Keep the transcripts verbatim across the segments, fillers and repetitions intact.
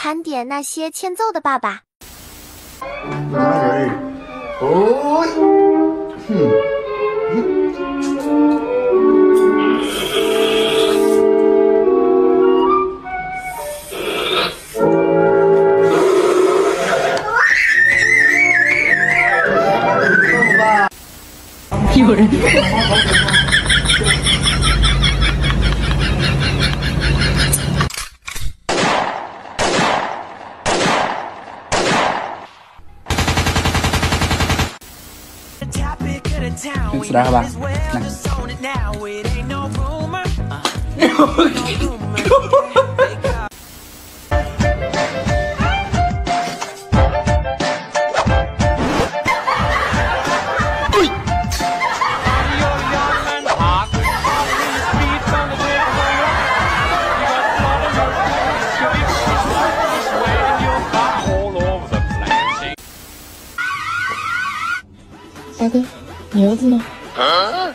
盘点那些欠揍的爸爸。 哎，哦，哼。 有人。 你吃点好吧？ 大哥，你儿子呢？啊！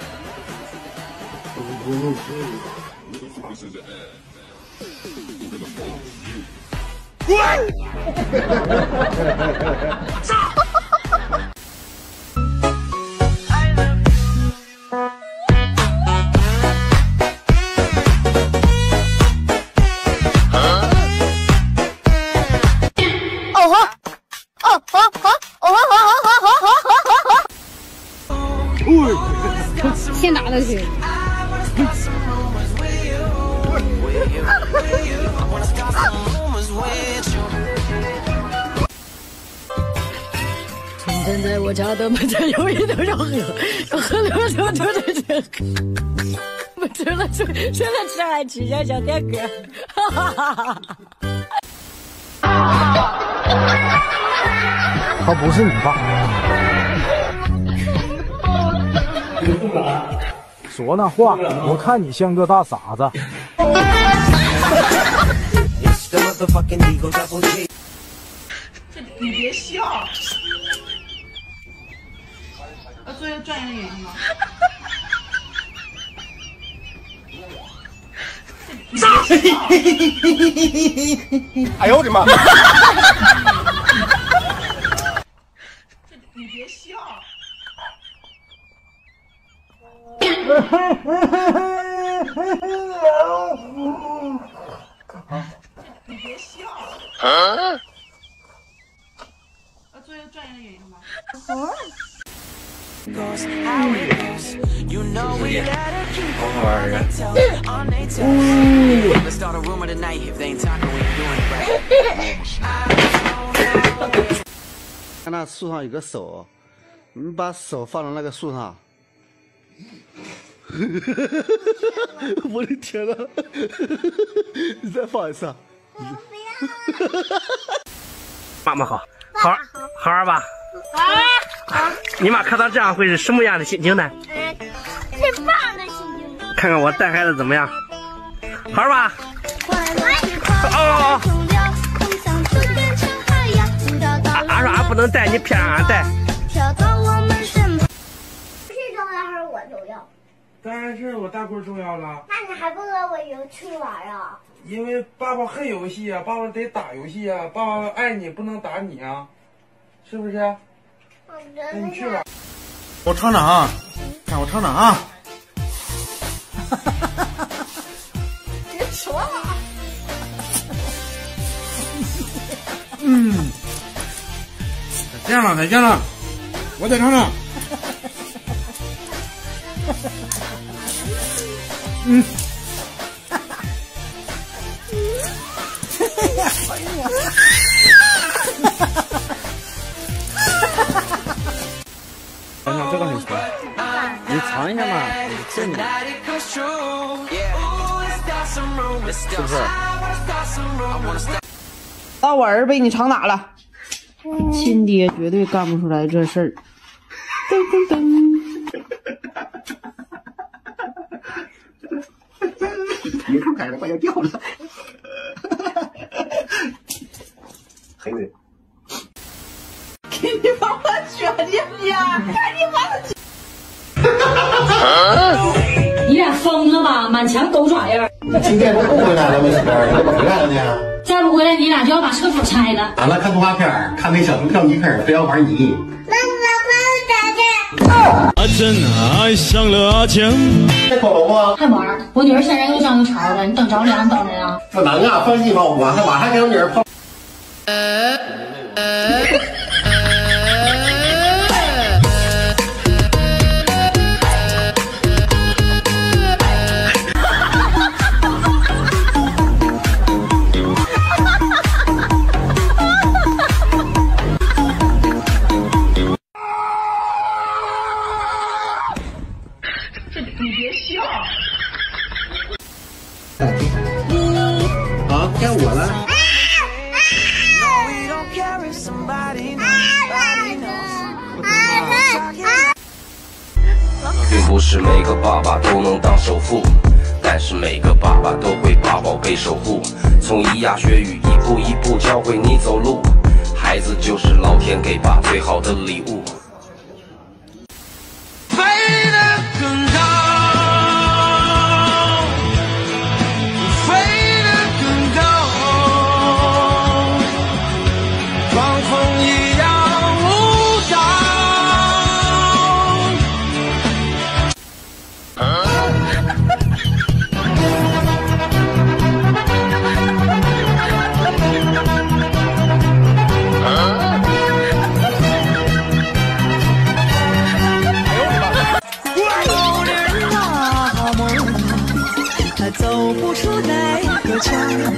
哦吼！哦吼吼！哦吼吼吼吼吼吼吼！ 先拿了去。春天在我家的门前有一条小河，小河流流流着这我吃了吃，吃了吃还吃下小天哥，哈哈哈哈！ 他不是你爸。 说那话，我看你像个大傻子。 你别笑。要做一个专业的演员吗？ 哎呦我的妈！ 你别笑。 你别笑。啊？要做一个专业的演员吗？ 好玩呀！ 看那树上有个手，你把手放到那个树上。 我的天呐！你再放一次啊！ 妈妈好，好好玩吧？好。你妈看到这样会是什么样的心情呢？ 嗯，是棒的心情。 看看我带孩子怎么样？好玩吧？哦。俺俺说俺不能带，你偏让俺带。跳到我们身旁。 是重要还是我重要？ 当然是我大棍重要了。 那你还不和我一起去玩啊？ 因为爸爸恨游戏啊，爸爸得打游戏啊，爸爸爱你不能打你啊，是不是？那你去吧。 我尝尝啊，看我尝尝啊。 别说了。 嗯，太香了，太香了，我再尝尝。嗯。 尝尝这个很酸，你尝一下嘛，真的，是不是？ 把我儿被你尝哪了？亲爹绝对干不出来这事儿。噔噔噔。 别看开了，快要掉了。黑的。 给你把我卷进去，赶紧把他。你俩疯了吧？满墙都爪样。 今天不回来了，没事儿，怎么回来了呢？ 再不回来，你俩就要把厕所拆了。 完了，看动画片，看那小猪跳泥坑，非要玩泥。 妈妈，帮我打开。 阿珍爱上了阿强。 开恐龙吗？ 还玩？我女儿现在又脏又潮的，你等着凉等着呀。 不能啊，放心吧，我马上马上给我女儿泡。呃呃好，该我了。 并不是每个爸爸都能当首富，但是每个爸爸都会把宝贝守护，从咿呀学语一步一步教会你走路，孩子就是老天给爸最好的礼物。飞得更高，飞得更高，狂风一样舞蹈。 走不出那个圈，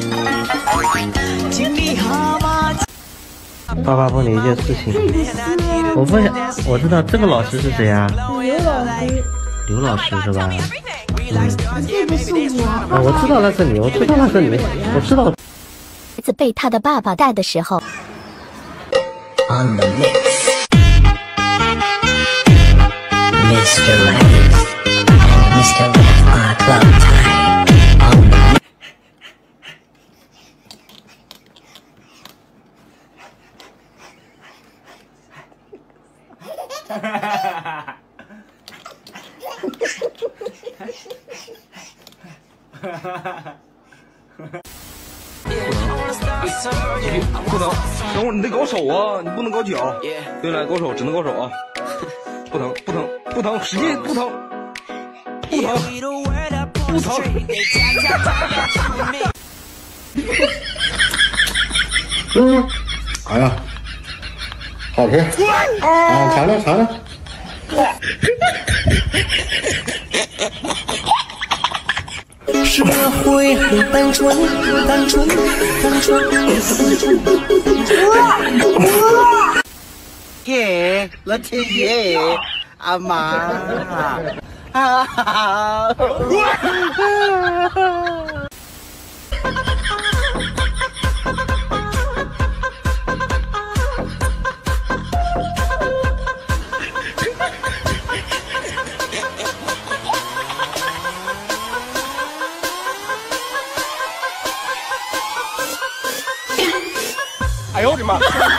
经历蛤蟆。 爸爸问你一件事情，我问，我知道这个老师是谁啊？ 刘老师。 刘老师是吧？ 嗯，这不是我。 啊，我知道那是你，我知道那是你，我知道。 孩子被他的爸爸带的时候。 On the mix, Mister Left, Mister Left are club time. On the mix. 哈哈哈哈哈哈！不能，等会儿你得搞手啊，你不能搞脚。对了，搞手，只能搞手啊！不疼，不疼，不疼，使劲，不疼，不疼，不疼。 嗯，哎呀，好吃啊！尝尝，尝尝。 社会很单纯，单纯，单纯，单纯。 耶，老天爷，阿妈，啊哈！ 哎呦我的妈！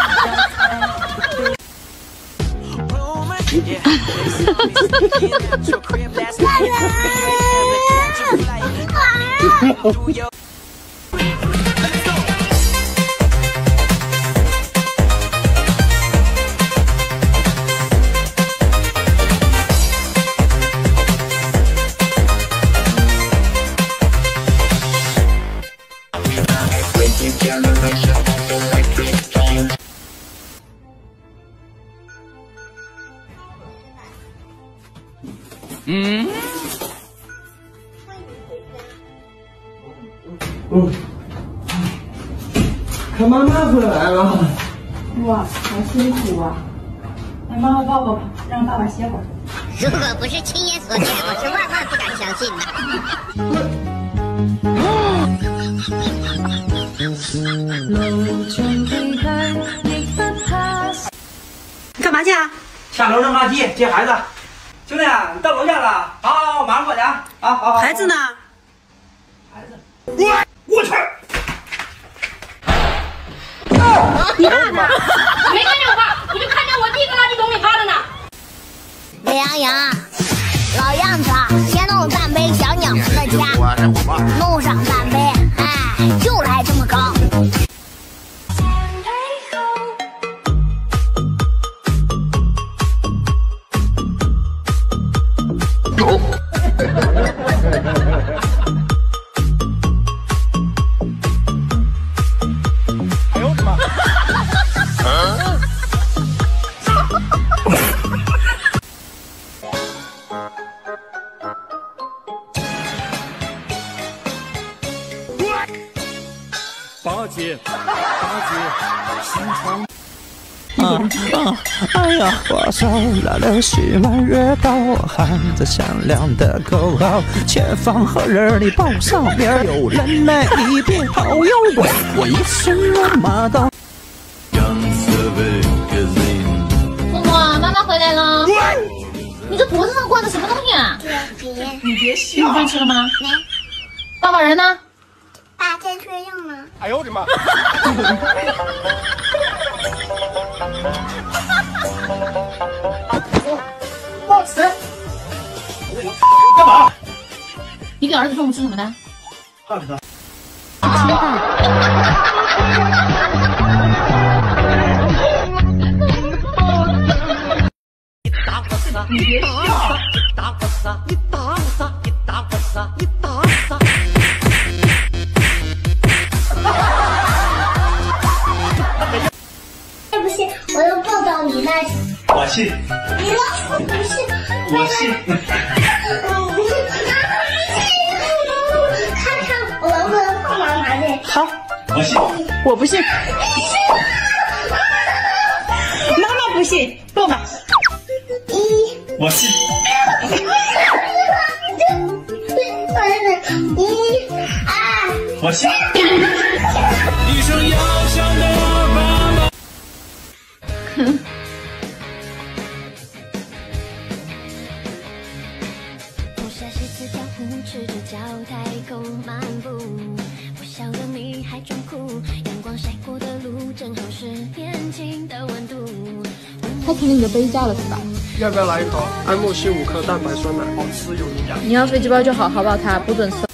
嗯。 嗯。看妈妈回来了。 哇，好辛苦啊！来，妈妈抱抱吧，让爸爸歇会儿。 如果不是亲眼所见，我是万万不敢相信的。 你干嘛去啊？ 下楼扔垃圾，接孩子。兄弟，你到楼下了？好，好，好，马上过去啊！好好好。 孩子呢？ 孩子，我我去！ 你爸呢？我没看见我爸，我就看见我弟搁垃圾桶里趴着呢。 美羊羊，老样子，先弄半杯小鸟们的家，弄上半杯，哎，就来这么高。 哎呦我的妈！ 八戒，八戒，心肠。 啊啊！哎呀，花梢来了，许满月到，喊着响亮的口号，前方何人你报上面有人来，你别跑哟！我我一身乱马到。 默默，妈妈回来了。你这脖子上挂的什么东西啊？ 你别笑。 你有饭吃了吗？ 没。 爸爸人呢？ 爸在缺氧呢。 哎呦我的妈！ 报词。 干嘛？ 你给儿子中午吃什么的？ 大饼。 吃饭。你别笑。打我啥？你打我啥？你打我啥？你打我啥？ 是不信，我要抱到你那里。 我信。 你老鼠不信。 我信。 我不信。看看我能不能放到哪里？ 好， 我信。 我不信。妈妈不信，抱吧。 一。 我信。 一、二。 我信。 一声遥响的爸爸。 不下西子江湖，赤着脚太空漫步。不晓得你还装酷，阳光晒过的路，正好是年轻的温度。 他听了你的杯架了是吧？ 要不要来一包安慕希五克蛋白酸奶，好吃有营养。 你要飞机包就好，好不好？他不准吃。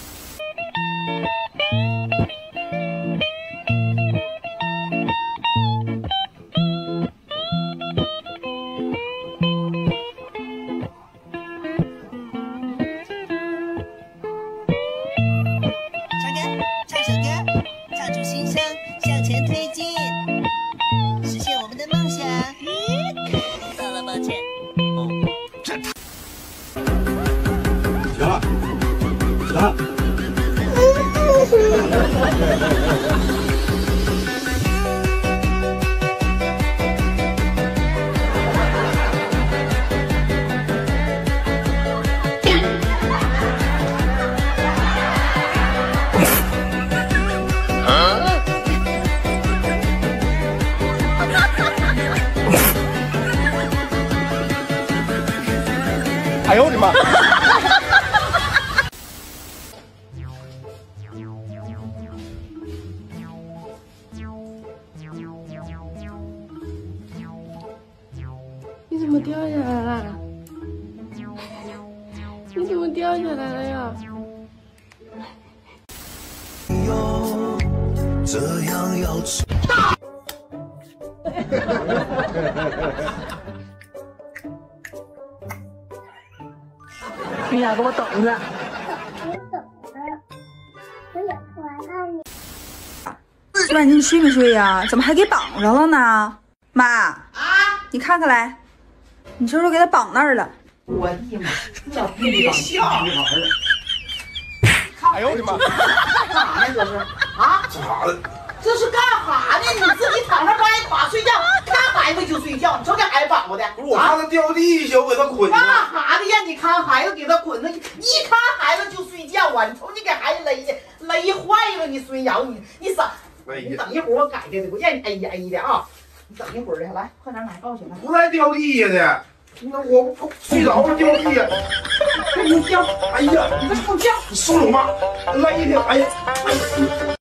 哎呦我的妈！ 你怎么掉下来了？你怎么掉下来了呀？ 哟，这样要吃。 你俩给我等着。 我等着，我也回来你。 孙婉静，你睡没睡呀？怎么还给绑上了呢？妈啊，你看看来，你瞅瞅给他绑那儿了。 我的妈！你别笑。 哎呦我的妈！ 干啥呢？这是啊？ 这啥的？ 这是干啥呢？你自己躺那歪垮睡觉，看孩子就睡觉，你瞅这孩子绑过的。 不是我看他掉地下，我给他捆干啥的呀？你看孩子给他捆上，一看孩子就睡觉啊！你瞅你给孩子勒的，勒坏了你孙瑶，你你等，你等一会儿我改的，我让你哎呀哎的啊！你等一会儿的，来，快点奶告去来。 不带掉地下的，那我睡着了掉地下。 你掉， 哎呀， 你这臭叫！ 你松手吧，勒的，哎呀。